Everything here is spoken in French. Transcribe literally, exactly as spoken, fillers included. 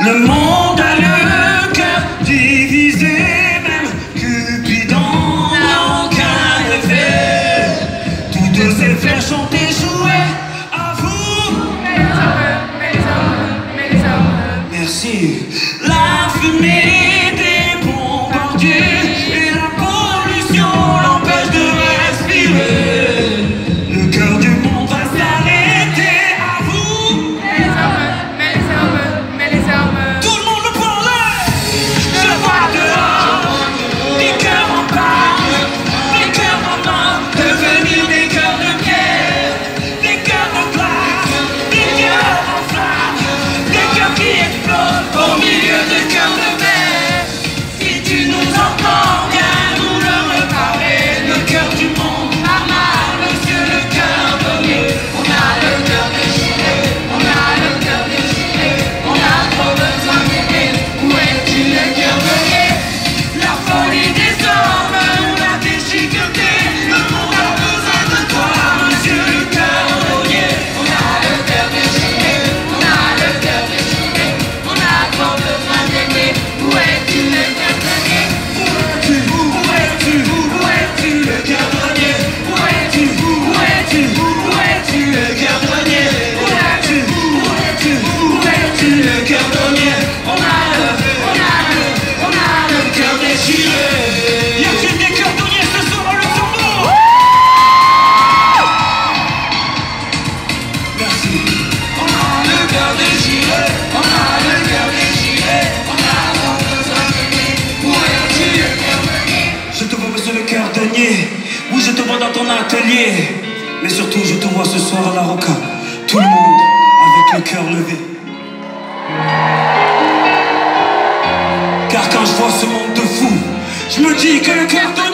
Le monde a le cœur divisé, même Cupidon n'a aucun effet. Tous deux ces faire chanter, jouer à vous. Merci. La fumée des bombardiers et la pollution l'empêche de respirer. Le cœur du monde va s'arrêter à vous. Mais les armes, mais les armes, mais les armes. Tout le monde me parlait. Je vois dehors des cœurs en parle, des cœurs en or, devenir des cœurs de pierre, des cœurs de glace, des cœurs en flamme, des cœurs qui explosent au milieu de cœurs de mer. Si tu nous entends, viens nous le réparer. Le cœur du monde a mal, monsieur le cœurdonnier. On a le cœur déchiré, on a le cœur déchiré, on a trop besoin d'aider. Où es-tu le cœurdonnier? La folie des hommes nous l'a déchiqueté. Le monde a besoin de toi, monsieur le cœurdonnier. On a le cœur déchiré, on a le cœur déchiré, on a trop besoin d'aider. Où es-tu le cœurdonnier? Où es-tu? Où es-tu? Où es-tu le cœurdonnier? Où es-tu? Où es-tu? Où es-tu le cœurdonnier? Où es-tu? Où es-tu? Où es-tu le cœurdonnier? On a le, on a le, on a le cœur déchiré. Y a-t-il des cœurdonniers ce soir au Luxembourg? Merci. On a le cœur déchiré, on a le cœur déchiré, on a trop besoin d'aider. Où es-tu le cœurdonnier? Je te vois, monsieur le cœurdonnier. Oui, je te vois dans ton atelier. Mais surtout, je te vois ce soir à la Roca. Tout le monde avec le cœur levé. Car quand je vois ce monde de fous, je me dis que le cœur de